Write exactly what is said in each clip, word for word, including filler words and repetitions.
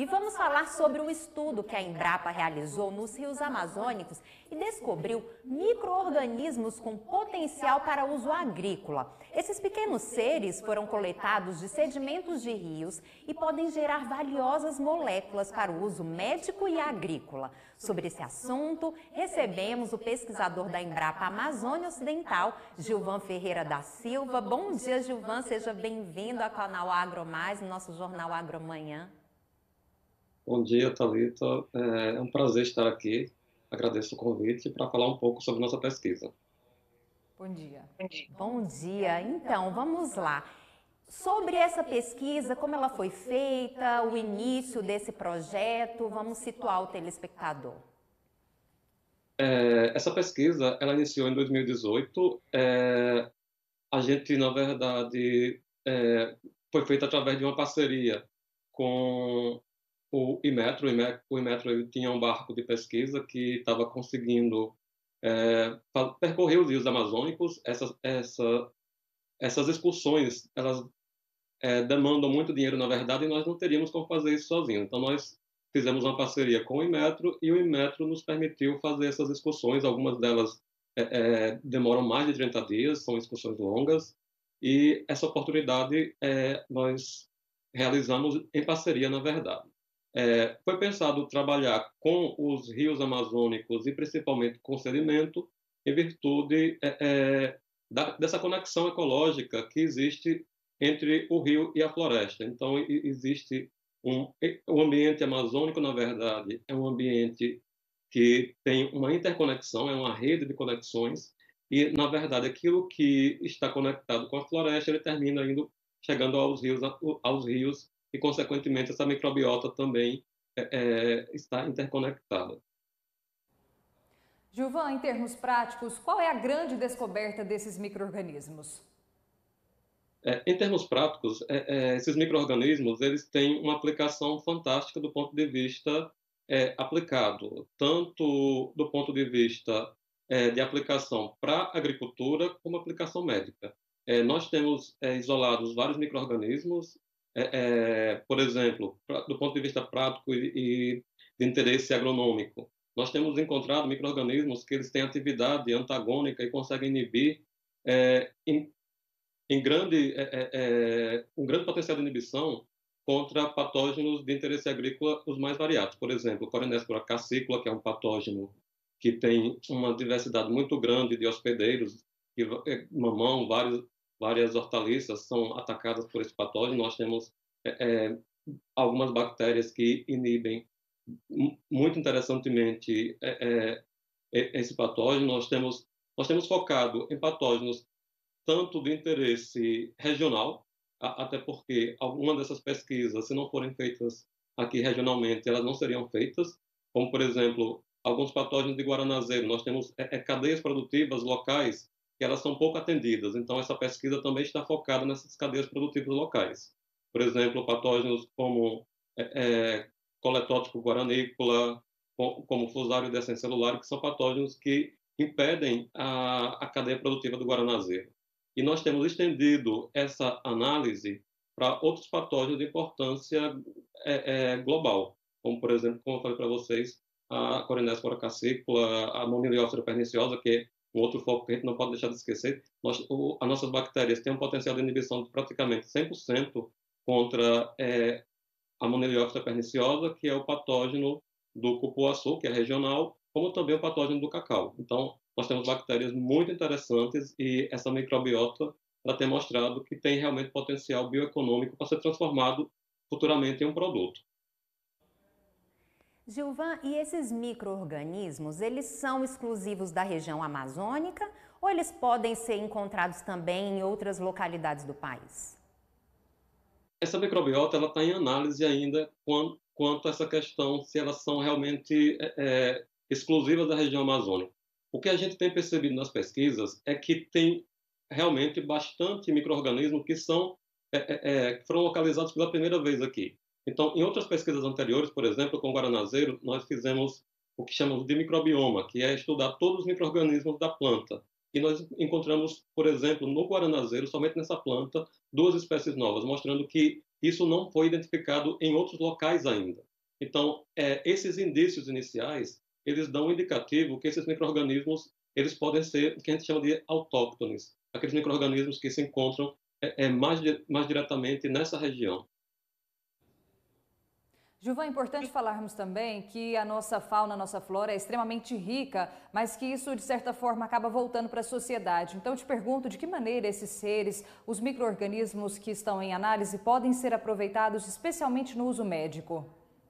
E vamos falar sobre o estudo que a Embrapa realizou nos rios amazônicos e descobriu micro-organismos com potencial para uso agrícola. Esses pequenos seres foram coletados de sedimentos de rios e podem gerar valiosas moléculas para o uso médico e agrícola. Sobre esse assunto, recebemos o pesquisador da Embrapa Amazônia Ocidental, Gilvan Ferreira da Silva. Bom dia, Gilvan, seja bem-vindo ao canal Agro Mais, no nosso Jornal Agromanhã. Bom dia, Thalita. É um prazer estar aqui. Agradeço o convite para falar um pouco sobre nossa pesquisa. Bom dia. Bom dia. Então, vamos lá. Sobre essa pesquisa, como ela foi feita, o início desse projeto, vamos situar o telespectador. É, essa pesquisa, ela iniciou em dois mil e dezoito. É, a gente, na verdade, é, foi feita através de uma parceria com o Inmetro. O Inmetro, o Inmetro ele tinha um barco de pesquisa que estava conseguindo é, percorrer os rios amazônicos. Essas, essa, essas excursões, elas é, demandam muito dinheiro, na verdade, e nós não teríamos como fazer isso sozinhos. Então, nós fizemos uma parceria com o Inmetro e o Inmetro nos permitiu fazer essas excursões. Algumas delas é, é, demoram mais de trinta dias, são excursões longas, e essa oportunidade é, nós realizamos em parceria, na verdade. É, foi pensado trabalhar com os rios amazônicos e principalmente com sedimento, em virtude é, é, da, dessa conexão ecológica que existe entre o rio e a floresta. Então, existe um, o ambiente amazônico, na verdade, é um ambiente que tem uma interconexão, é uma rede de conexões, e, na verdade, aquilo que está conectado com a floresta, ele termina indo, chegando aos rios, aos rios e, consequentemente, essa microbiota também é, é, está interconectada. Gilvan, em termos práticos, qual é a grande descoberta desses micro-organismos? É, em termos práticos, é, é, esses micro-organismos eles têm uma aplicação fantástica do ponto de vista é, aplicado, tanto do ponto de vista é, de aplicação para a agricultura, como aplicação médica. É, nós temos é, isolados vários micro-organismos, é, é, por exemplo, pra, do ponto de vista prático e, e de interesse agronômico. Nós temos encontrado micro-organismos que eles têm atividade antagônica e conseguem inibir é, em, em grande, é, é, é, um grande potencial de inibição contra patógenos de interesse agrícola, os mais variados. Por exemplo, Corynespora cassicula, que é um patógeno que tem uma diversidade muito grande de hospedeiros, que, é, mamão, vários, várias hortaliças são atacadas por esse patógeno. Nós temos é, é, algumas bactérias que inibem muito interessantemente é, é, esse patógeno. Nós temos, nós temos focado em patógenos tanto de interesse regional, até porque algumas dessas pesquisas, se não forem feitas aqui regionalmente, elas não seriam feitas, como, por exemplo, alguns patógenos de guaranazeiro. Nós temos é, é, cadeias produtivas locais que elas são pouco atendidas, então essa pesquisa também está focada nessas cadeias produtivas locais. Por exemplo, patógenos como é, é, coletótico guaranícola, como Fusarium descencellular, que são patógenos que impedem a, a cadeia produtiva do guaranazeiro. E nós temos estendido essa análise para outros patógenos de importância é, é, global, como, por exemplo, como eu falei para vocês, a Corynespora cassicula, a Moniliófera perniciosa, que é um outro foco que a gente não pode deixar de esquecer. Nós, o, as nossas bactérias têm um potencial de inibição de praticamente cem por cento contra é, a Moniliófera perniciosa, que é o patógeno do cupuaçu, que é regional, como também o patógeno do cacau. Então, nós temos bactérias muito interessantes e essa microbiota ela tem mostrado que tem realmente potencial bioeconômico para ser transformado futuramente em um produto. Gilvan, e esses micro-organismos, eles são exclusivos da região amazônica ou eles podem ser encontrados também em outras localidades do país? Essa microbiota ela está em análise ainda quanto, quanto a essa questão se elas são realmente é, é, exclusivas da região amazônica. O que a gente tem percebido nas pesquisas é que tem realmente bastante micro-organismos que são é, é, é, foram localizados pela primeira vez aqui. Então, em outras pesquisas anteriores, por exemplo, com o guaranazeiro, nós fizemos o que chamamos de microbioma, que é estudar todos os micro-organismos da planta. E nós encontramos, por exemplo, no guaranazeiro, somente nessa planta, duas espécies novas, mostrando que isso não foi identificado em outros locais ainda. Então, é, esses indícios iniciais, eles dão um indicativo que esses micro-organismos, eles podem ser o que a gente chama de autóctones, aqueles micro-organismos que se encontram é, é, mais, mais diretamente nessa região. Gilvan, é importante falarmos também que a nossa fauna, a nossa flora é extremamente rica, mas que isso, de certa forma, acaba voltando para a sociedade. Então, eu te pergunto de que maneira esses seres, os micro-organismos que estão em análise, podem ser aproveitados, especialmente no uso médico?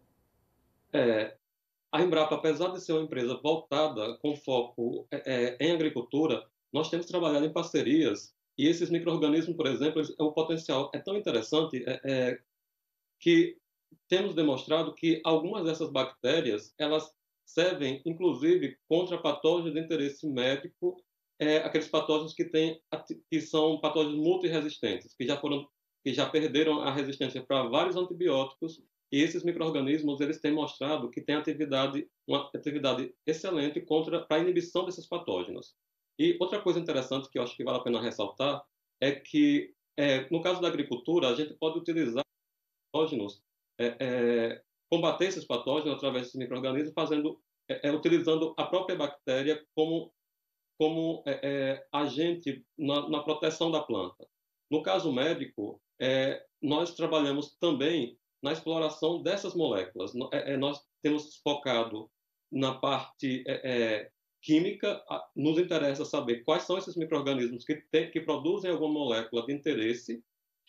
É, a Embrapa, apesar de ser uma empresa voltada com foco é, é, em agricultura, nós temos trabalhado em parcerias e esses micro-organismos, por exemplo, eles, o potencial é tão interessante é, é, que temos demonstrado que algumas dessas bactérias, elas servem, inclusive, contra patógenos de interesse médico, é, aqueles patógenos que, têm, que são patógenos multiresistentes, que já, foram, que já perderam a resistência para vários antibióticos, e esses micro-organismos, eles têm mostrado que têm atividade, uma atividade excelente contra a inibição desses patógenos. E outra coisa interessante que eu acho que vale a pena ressaltar é que, é, no caso da agricultura, a gente pode utilizar patógenos, é, é, combater esses patógenos através desses micro-organismos, fazendo, é, é, utilizando a própria bactéria como, como é, é, agente na, na proteção da planta. No caso médico, é, nós trabalhamos também na exploração dessas moléculas. É, é, nós temos focado na parte é, é, química, nos interessa saber quais são esses micro-organismos que, que produzem alguma molécula de interesse.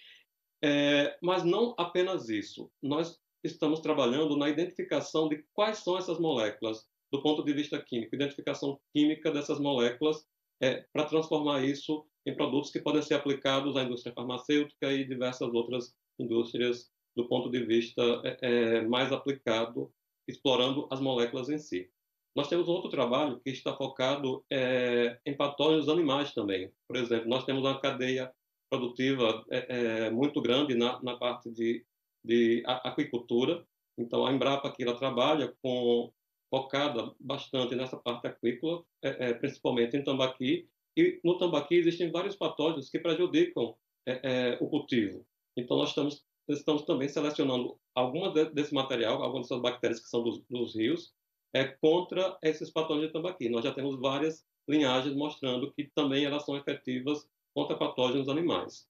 É, mas não apenas isso. Nós estamos trabalhando na identificação de quais são essas moléculas, do ponto de vista químico, identificação química dessas moléculas, é, para transformar isso em produtos que podem ser aplicados à indústria farmacêutica e diversas outras indústrias, do ponto de vista é, é, mais aplicado, explorando as moléculas em si. Nós temos um outro trabalho que está focado é, em patógenos animais também. Por exemplo, nós temos uma cadeia produtiva é, é, muito grande na, na parte de, de aquicultura. Então, a Embrapa aqui ela trabalha com, focada bastante nessa parte aquícola, é, é, principalmente em tambaqui. E no tambaqui existem vários patógenos que prejudicam é, é, o cultivo. Então, nós estamos, estamos também selecionando algumas de, desse material, algumas dessas bactérias que são dos, dos rios, é, contra esses patógenos de tambaqui. Nós já temos várias linhagens mostrando que também elas são efetivas contra patógenos animais.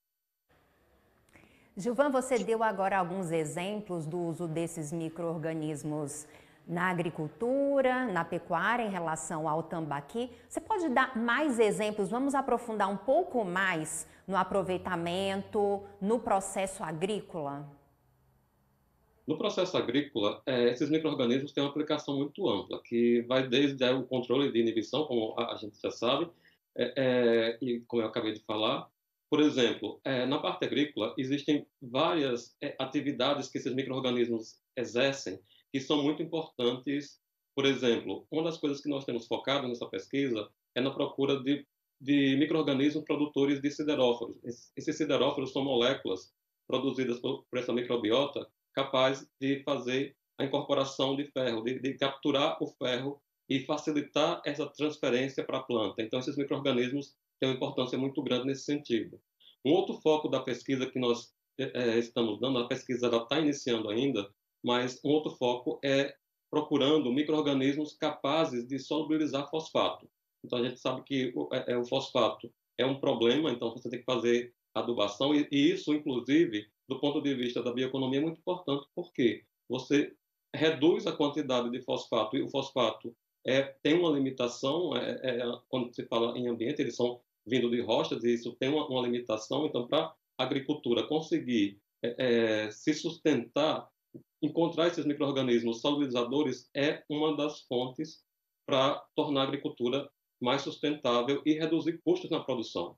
Gilvan, você deu agora alguns exemplos do uso desses micro-organismos na agricultura, na pecuária, em relação ao tambaqui. Você pode dar mais exemplos? Vamos aprofundar um pouco mais no aproveitamento, no processo agrícola? No processo agrícola, é, esses micro-organismos têm uma aplicação muito ampla, que vai desde o controle de inibição, como a, a gente já sabe, é, é, e como eu acabei de falar. Por exemplo, é, na parte agrícola, existem várias é, atividades que esses micro-organismos exercem que são muito importantes. Por exemplo, uma das coisas que nós temos focado nessa pesquisa é na procura de, de micro-organismos produtores de sideróforos. Esses sideróforos são moléculas produzidas por, por essa microbiota capaz de fazer a incorporação de ferro, de, de capturar o ferro e facilitar essa transferência para a planta. Então, esses micro-organismos têm uma importância muito grande nesse sentido. Um outro foco da pesquisa que nós é, estamos dando, a pesquisa está iniciando ainda, mas um outro foco é procurando micro-organismos capazes de solubilizar fosfato. Então, a gente sabe que o, é, o fosfato é um problema, então você tem que fazer adubação, e, e isso, inclusive, do ponto de vista da bioeconomia, é muito importante, porque você reduz a quantidade de fosfato, e o fosfato é, tem uma limitação, é, é, quando se fala em ambiente, eles são vindo de rochas, e isso tem uma, uma limitação. Então, para a agricultura conseguir é, é, se sustentar, encontrar esses micro-organismos solubilizadores é uma das fontes para tornar a agricultura mais sustentável e reduzir custos na produção.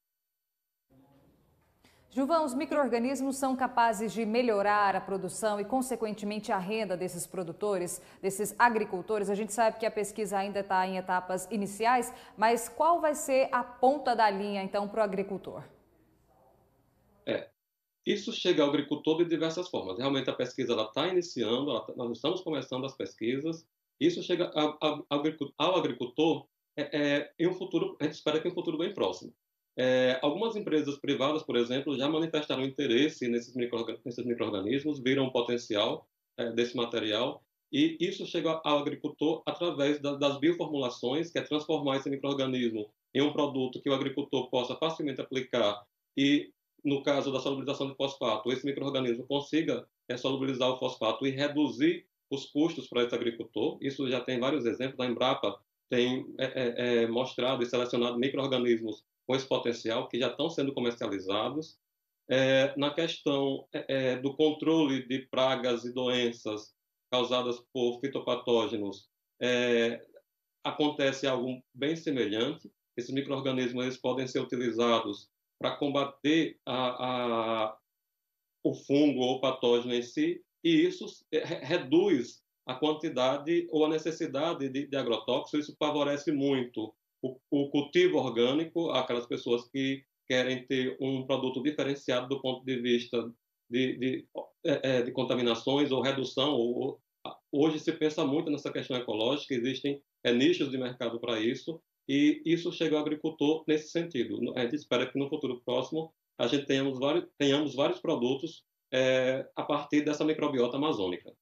Gilvan, os micro-organismos são capazes de melhorar a produção e, consequentemente, a renda desses produtores, desses agricultores? A gente sabe que a pesquisa ainda está em etapas iniciais, mas qual vai ser a ponta da linha, então, para o agricultor? É, isso chega ao agricultor de diversas formas. Realmente, a pesquisa está iniciando, ela tá, nós estamos começando as pesquisas. Isso chega ao, ao, ao agricultor é, é, em um futuro, a gente espera que em um futuro bem próximo. É, algumas empresas privadas, por exemplo, já manifestaram interesse nesses micro-organismos, viram um potencial. é, desse material, e isso chega ao agricultor através da, das bioformulações, que é transformar esse micro-organismo em um produto que o agricultor possa facilmente aplicar e, no caso da solubilização de fosfato, esse micro-organismo consiga é, solubilizar o fosfato e reduzir os custos para esse agricultor. Isso já tem vários exemplos. A Embrapa tem é, é, é, mostrado e selecionado micro-organismos com esse potencial que já estão sendo comercializados. É, na questão é, do controle de pragas e doenças causadas por fitopatógenos, é, acontece algo bem semelhante. Esses micro-organismos eles podem ser utilizados para combater a, a, o fungo ou o patógeno em si, e isso reduz a quantidade ou a necessidade de, de agrotóxicos. Isso favorece muito o, o cultivo orgânico, aquelas pessoas que querem ter um produto diferenciado do ponto de vista de, de, de, de contaminações ou redução. Ou, hoje se pensa muito nessa questão ecológica, existem é, nichos de mercado para isso, e isso chega ao agricultor nesse sentido. A gente espera que no futuro próximo a gente tenhamos vários, tenhamos vários produtos é, a partir dessa microbiota amazônica.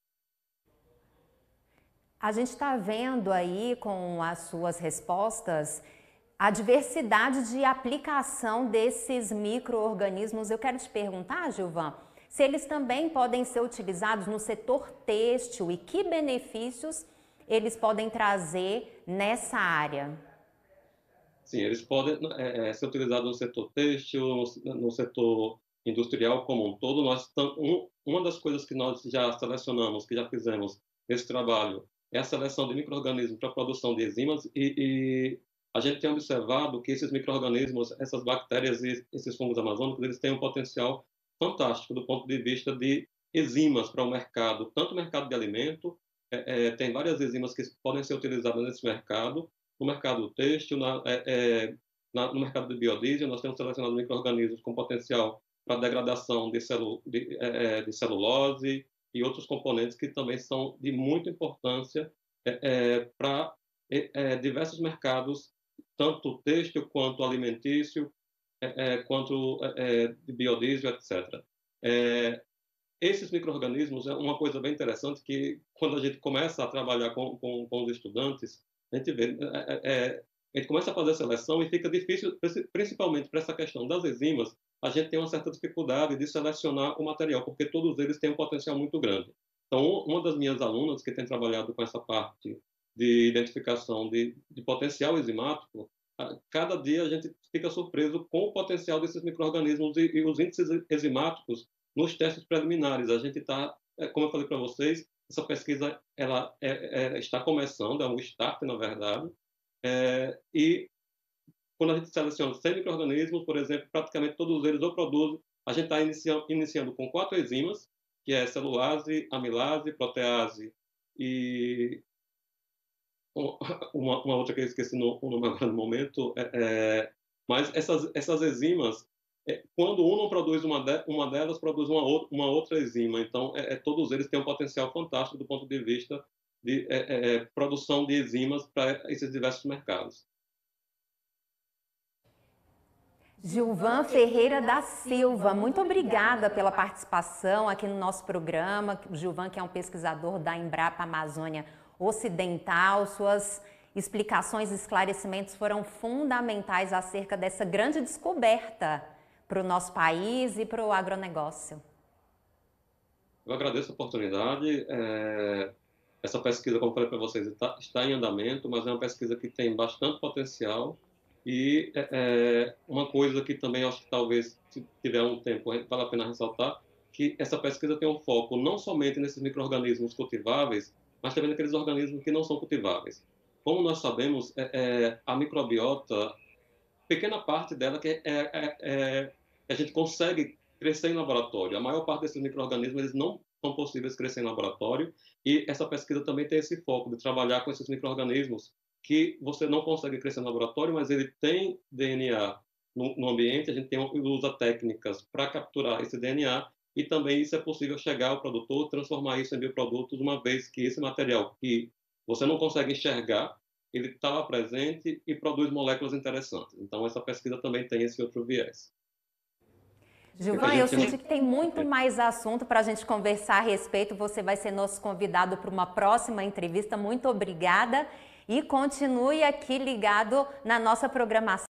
A gente está vendo aí com as suas respostas a diversidade de aplicação desses micro-organismos. Eu quero te perguntar, Gilvan, se eles também podem ser utilizados no setor têxtil e que benefícios eles podem trazer nessa área. Sim, eles podem é, ser utilizados no setor têxtil, no, no setor industrial como um todo. Nós tam, um, uma das coisas que nós já selecionamos, que já fizemos nesse trabalho, é a seleção de micro-organismos para a produção de enzimas, e, e a gente tem observado que esses micro-organismos, essas bactérias e esses fungos amazônicos, eles têm um potencial fantástico do ponto de vista de enzimas para o mercado, tanto o mercado de alimento, é, é, tem várias enzimas que podem ser utilizadas nesse mercado, no mercado têxtil, na, é, na, no mercado de biodiesel. Nós temos selecionado micro-organismos com potencial para degradação de, celu, de, é, de celulose e outros componentes que também são de muita importância é, é, para é, diversos mercados, tanto têxtil quanto alimentício, é, é, quanto é, de biodiesel, etcétera. É, esses micro-organismos é uma coisa bem interessante que, quando a gente começa a trabalhar com, com, com os estudantes, a gente vê, é, é, a gente começa a fazer a seleção e fica difícil, principalmente para essa questão das enzimas, a gente tem uma certa dificuldade de selecionar o material, porque todos eles têm um potencial muito grande. Então, uma das minhas alunas que tem trabalhado com essa parte de identificação de, de potencial enzimático, cada dia a gente fica surpreso com o potencial desses micro-organismos e, e os índices enzimáticos nos testes preliminares. A gente está, como eu falei para vocês, essa pesquisa ela é, é, está começando, é um start, na verdade, é, e quando a gente seleciona cem micro-organismos, por exemplo, praticamente todos eles ou produzem, a gente está iniciando, iniciando com quatro enzimas, que é celulase, amilase, protease e uma, uma outra que eu esqueci no, o nome agora no momento, é, é, mas essas, essas enzimas, é, quando um não produz uma, de, uma delas, produz uma outra, uma outra enzima. Então, é, é, todos eles têm um potencial fantástico do ponto de vista de é, é, produção de enzimas para esses diversos mercados. Gilvan Ferreira da Silva, muito obrigada pela participação aqui no nosso programa. O Gilvan, que é um pesquisador da Embrapa Amazônia Ocidental, suas explicações e esclarecimentos foram fundamentais acerca dessa grande descoberta para o nosso país e para o agronegócio. Eu agradeço a oportunidade. É, essa pesquisa, como falei para vocês, está, está em andamento, mas é uma pesquisa que tem bastante potencial. E é, uma coisa que também acho que talvez, se tiver um tempo, vale a pena ressaltar, que essa pesquisa tem um foco não somente nesses micro-organismos cultiváveis, mas também naqueles organismos que não são cultiváveis. Como nós sabemos, é, é, a microbiota, pequena parte dela que é, é, é, a gente consegue crescer em laboratório. A maior parte desses micro-organismos eles não são possíveis crescer em laboratório, e essa pesquisa também tem esse foco de trabalhar com esses micro-organismos que você não consegue crescer no laboratório, mas ele tem D N A no, no ambiente. A gente tem, usa técnicas para capturar esse D N A, e também isso é possível chegar ao produtor, transformar isso em bioprodutos, uma vez que esse material que você não consegue enxergar, ele está lá presente e produz moléculas interessantes. Então, essa pesquisa também tem esse outro viés. Gilvan, eu senti que tem muito mais assunto para a gente conversar a respeito. Você vai ser nosso convidado para uma próxima entrevista. Muito obrigada e continue aqui ligado na nossa programação.